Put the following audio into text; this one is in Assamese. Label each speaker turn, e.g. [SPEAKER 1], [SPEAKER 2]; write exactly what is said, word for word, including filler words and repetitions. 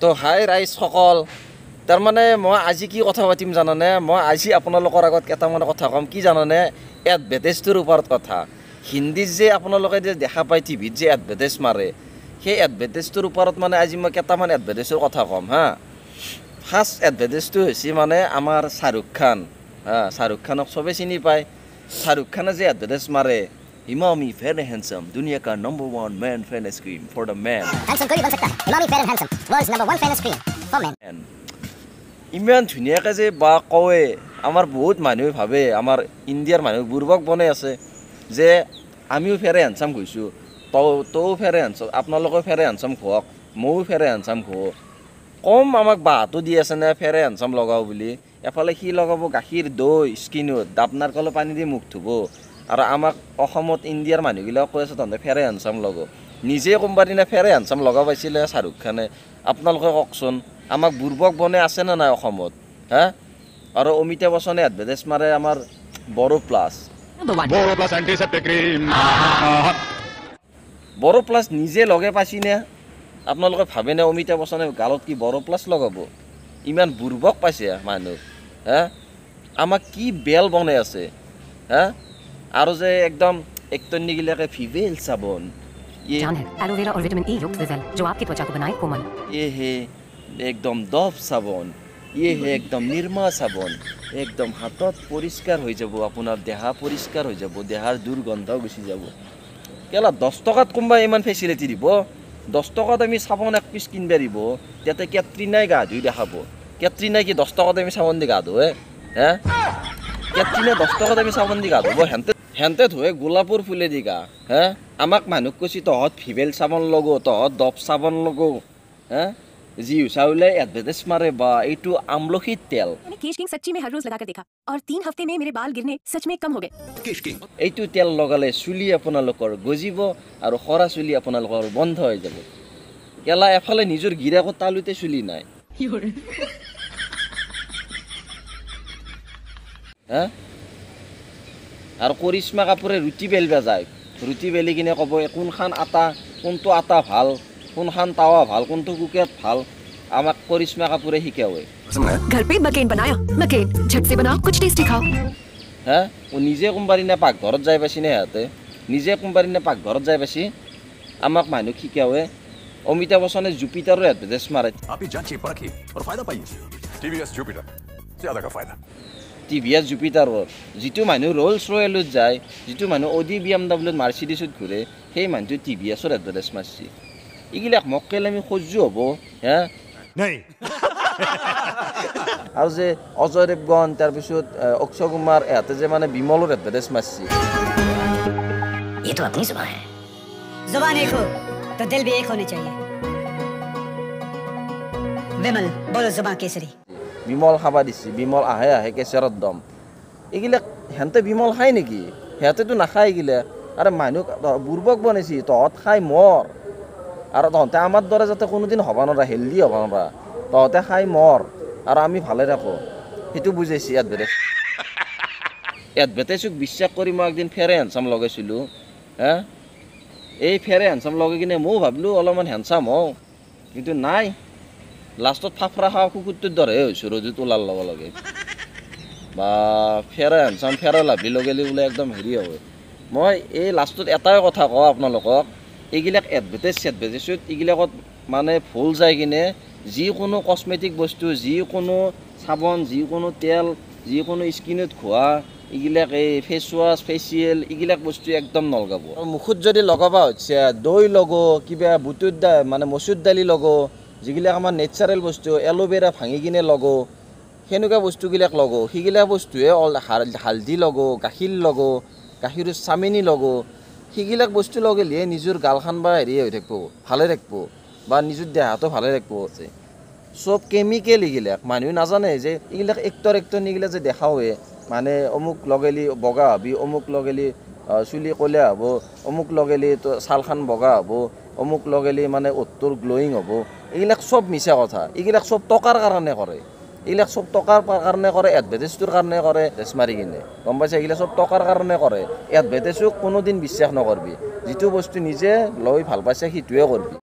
[SPEAKER 1] তো হাই ৰাইজ সকল তাৰমানে মই আজি কি কথা পাতিম জানানে মই আজি আপোনালোকৰ আগত কেইটামান কথা কম কি জানানে এডভাৰটাইজটোৰ ওপৰত কথা হিন্দীত যে আপোনালোকে যে দেখা পায় টিভিত যে এডভাৰটাইজ মাৰে সেই এডভাৰটাইজটোৰ ওপৰত মানে আজি মই কেইটামান এডভাৰটাইজৰ কথা কম হা ফাৰ্ষ্ট এডভাৰটাইজটো হৈছে মানে আমাৰ শাহৰুখ খান হা শাহৰুখ খানক সবে চিনি পায় শাহৰুখ খানে যে এডভাৰটাইজ মাৰে इमामी फेयर एंड हैंडसम दुनिया का number one man fairness cream for the man
[SPEAKER 2] handsome कोई बन सकता है Emami fair and handsome world's number one fairness cream for man
[SPEAKER 1] इमान धुनियाके जे बा कवे आमार बहुत मानुहे भावे आमार इंडियार मानुह बुर्बक बने आछे जे आमिও फेयर एंड हैंडसम कइसु तो तो फेयर एंड हैंडसम आपनालोके फेयर एंड हैंडसम खोक मও फेयर एंड हैंडसम खो कम आमाक बातो दि आछे ने फेयर एंड हैंडसम लगाओ बुली एफाले खि लगाबो गाखिर दৈ स्किনত दापनार कल पानी दि मुख धुबो আৰু আমাক অসমত ইণ্ডিয়াৰ মানুহবিলাক কৈ আছে তহঁতে ফেৰে হেণ্ডচাম লগো নিজে কোম্পানীনে ফেৰে হেণ্ডচাম লগাব পাইছিলে শাহৰুখ খানে আপোনালোকে কওকচোন আমাক বুৰ্বক বনে আছে না নাই অসমত হা আৰু অমিতাভ বচ্চনে এডভাৰটাইজ মাৰে আমাৰ Boroplus
[SPEAKER 3] Boroplus antiseptic cream
[SPEAKER 1] Boroplus নিজে লগে পাইছিনে আপোনালোকে ভাবেনে অমিতাভ বচ্চনে গালত কি বড়ো প্লাছ লগাব ইমান বুৰ্বক পাইছে মানুহ হা আমাক কি বেল বনে আছে হা आरो जे एकदम एक तन्नी के लिए फीवेल साबुन
[SPEAKER 4] ये जान है एलोवेरा और विटामिन ई युक्त विवेल जो आपकी त्वचा को बनाए कोमल
[SPEAKER 1] ये है एकदम डव साबुन ये है एकदम निर्मा साबुन एकदम हाथत परिष्कार हो जाबो आपनार देहा परिष्कार हो जाबो देहार दुर्गंध गुसि जाबो केला दस टकात कोनबा इमान फैसिलिटी दिबो दस टकात आमी साबुन एक पिस किनबा दिबो त्याते केट्रिनाय गा धुइ देखाबो केट्रिनाय कि दस टकात आमी साबुन दि गा धुए हे केट्रिनाय दस टकात आमी साबुन दि गा धुबो हेनते হেনতে ধুৱে গোলাপুৰ ফুলে দিগা হে আমাক মানুহ কৈছি তহত ফিভেল সাবন লগো তহত দপ সাবন লগো হে জি উসাউলে এডভাৰটাইজ মাৰে বা এইটো আমলখি তেল
[SPEAKER 4] मैंने केश किंग सच्ची में हर रोज लगाकर देखा और तीन हफ्ते में मेरे बाल गिरने सच में कम हो गए
[SPEAKER 3] কেশ কিং
[SPEAKER 1] এইটো তেল লগালে চুলি আপোনালোকৰ গজিব আৰু খৰা চুলি আপোনালোকৰ বন্ধ হৈ যাব কেলা এফালে নিজৰ গিৰাকো তালুতে চুলি নাই হে আৰু কৰিশ্মা কাপুৰে ৰুটি বেলবা যায় ৰুটি বেলি কিনে ক'ব কোনখান আটা কোনটো আটা ভাল কোনখান তাৱা ভাল কোনটো কুকেট ভাল আমাক কৰিশ্মা কাপুৰে শিকাৱে
[SPEAKER 4] घर पे मकेन बनाया मकेन झट से बनाओ कुछ टेस्टी खाओ
[SPEAKER 1] হে ও নিজে কোম্পানী নে পাকঘৰত যাই পাছি নে হাতে নিজে কোম্পানী নে পাকঘৰত যাই পাছি আমাক মানুহ শিকাৱে অমিতাভ বচ্চনে জুপিটাৰৰ এডভাৰটাইজ মাৰে
[SPEAKER 3] আপনি जांचिए परखिए और फायदा पाइए टीवीएस जुपिटर ज्यादा का फायदा
[SPEAKER 1] টিভিএছ জুপিটাৰৰ যিটো মানুহ ৰ'লছ ৰয়েলত যায় যিটো মানুহ অডি বি এম ডাব্লিউত মাৰ্চিডিছত ঘূৰে সেই মানুহটো টিভিএছৰ এডভাৰটাইজ মাৰছি এইগিলাক মক্কেল আমি সহ্য হ'ব হে
[SPEAKER 3] नहीं
[SPEAKER 1] আৰু যে অজয় দেৱগন তাৰপিছত অক্ষয় কুমাৰ এহঁতে যে মানে বিমলৰ এডভাৰটাইজ মাৰছি
[SPEAKER 2] ये तो अपनी जुबान है जुबान एक हो तो दिल भी एक होने चाहिए विमल बोलो जुबान केसरी
[SPEAKER 1] বিমল খাবা দিছি বিমল আহে আহে কেঁচেৰত দম এইগিলাক হেনতে বিমল খায় নেকি সিহঁতেতো নাখায় এইগিলা আৰে মানুহ বুৰ্বক বনাইছি তহঁত খাই মৰ আৰু তহঁতে আমাৰ দৰে যাতে কোনোদিন হ'ব নোৱাৰা হেল্ডি হ'ব নোৱাৰা তহঁতে খাই মৰ আৰু আমি ভালে থাকোঁ সেইটো বুজাইছি এডভাৰটাইজ এডভাৰটাইজক বিশ্বাস কৰি মই একদিন ফেৰে হেণ্ডচাম লগাইছিলোঁ হে এই ফেৰে হেণ্ডচাম লগাই কিনে ময়ো ভাবিলোঁ অলপমান হেণ্ডচাম হওঁ কিন্তু নাই লাষ্টত ফাফৰা খোৱা কুকুৰটোৰ দৰে হৈছোঁ ৰ'দত ওলাৰ লগে লগে বা ফেৰা হেণ্ডচাম ফেৰা লাভি লগালে বোলে একদম হেৰি হয় মই এই লাষ্টত এটাই কথা কওঁ আপোনালোকক এইগিলাক এডভাৰটাইজ এডভাৰটাইজত এইগিলাকত মানে ভুল যায় কিনে যিকোনো কচমেটিক বস্তু যিকোনো চাবোন যিকোনো তেল যিকোনো স্কিনত খোৱা এইগিলাক এই ফেচ ৱাছ ফেচিয়েল এইগিলাক বস্তু একদম নলগাব মুখত যদি লগাব হৈছে দৈ লগো কিবা বুটৰ দা মানে মচুৰ দালি লগো যিগিলাক আমাৰ নেচাৰেল বস্তু এলোভেৰা ভাঙি কিনে লগো সেনেকুৱা বস্তুগিলাক লগো সেইগিলা বস্তুৱে হালধি লগো গাখীৰ লগো গাখীৰৰ চামিনি লগো সেইগিলাক বস্তু লগালে নিজৰ গালখান বা হেৰি হৈ থাকিব ভালে থাকিব বা নিজৰ দেহাটো ভালে থাকিব চব কেমিকেল এইগিলাক মানুহে নাজানে যে এইগিলাক এক্টৰ এক্টৰ এইগিলা যে দেখাৱে মানে অমুক লগালি বগা হবি অমুক লগালি চুলি কলীয়া হ'ব অমুক লগালি তো ছালখান বগা হ'ব অমুক লগালি মানে অতটোৰ গ্ল'য়িং হ'ব এইগিলাক চব মিছা কথা এইগিলাক চব টকাৰ কাৰণে কৰে এইগিলাক চব টকাৰ কাৰণে কৰে এডভাৰটাইজটোৰ কাৰণে কৰে ড্ৰেছ মাৰি কিনে গম পাইছে এইগিলা চব টকাৰ কাৰণে কৰে এডভাৰটাইজক কোনোদিন বিশ্বাস নকৰবি যিটো বস্তু নিজে লৈ ভাল পাইছে সেইটোৱে কৰবি